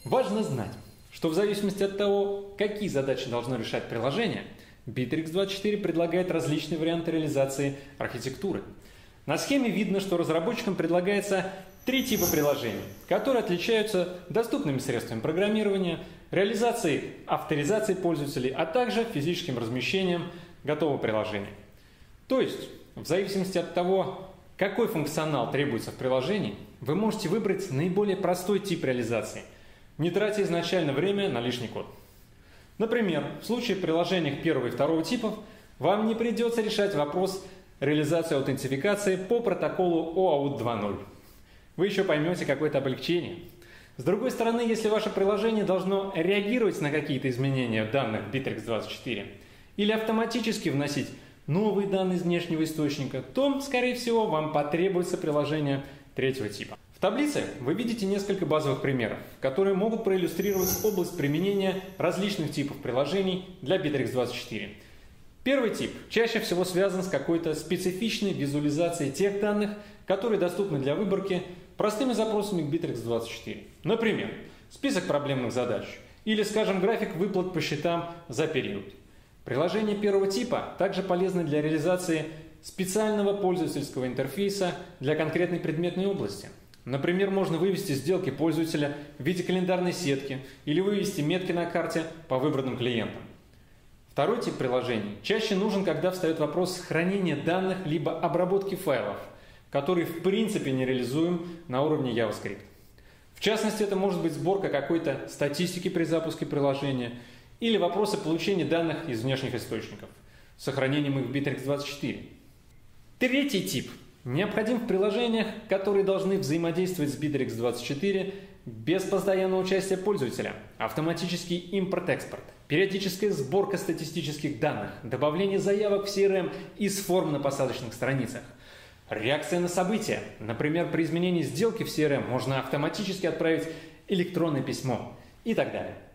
Важно знать, что в зависимости от того, какие задачи должно решать приложение, Bittrex24 предлагает различные варианты реализации архитектуры. На схеме видно, что разработчикам предлагается 3 типа приложений, которые отличаются доступными средствами программирования, реализацией авторизации пользователей, а также физическим размещением готового приложения. То есть, в зависимости от того, какой функционал требуется в приложении, вы можете выбрать наиболее простой тип реализации, не тратя изначально время на лишний код. Например, в случае приложений первого и второго типов вам не придется решать вопрос реализации аутентификации по протоколу OAuth 2.0. Вы еще поймете какое-то облегчение. С другой стороны, если ваше приложение должно реагировать на какие-то изменения данных Bittrex24 или автоматически вносить новые данные из внешнего источника, то, скорее всего, вам потребуется приложение третьего типа. В таблице вы видите несколько базовых примеров, которые могут проиллюстрировать область применения различных типов приложений для Bittrex24. Первый тип чаще всего связан с какой-то специфичной визуализацией тех данных, которые доступны для выборки простыми запросами к Bittrex24. Например, список проблемных задач или, скажем, график выплат по счетам за период. Приложения первого типа также полезны для реализации специального пользовательского интерфейса для конкретной предметной области. Например, можно вывести сделки пользователя в виде календарной сетки или вывести метки на карте по выбранным клиентам. Второй тип приложений чаще нужен, когда встает вопрос хранения данных либо обработки файлов, который в принципе не реализуем на уровне JavaScript. В частности, это может быть сборка какой-то статистики при запуске приложения или вопросы получения данных из внешних источников, с сохранением их в Bittrex24. Третий тип необходим в приложениях, которые должны взаимодействовать с Bittrex24 без постоянного участия пользователя, автоматический импорт-экспорт, периодическая сборка статистических данных, добавление заявок в CRM из форм на посадочных страницах, реакция на события. Например, при изменении сделки в CRM можно автоматически отправить электронное письмо и так далее.